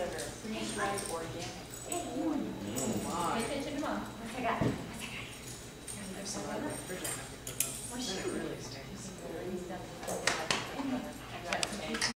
are freeze-dried organic. Oh my. Pay attention to mom. I've seen that in the refrigerator. Then it really stays.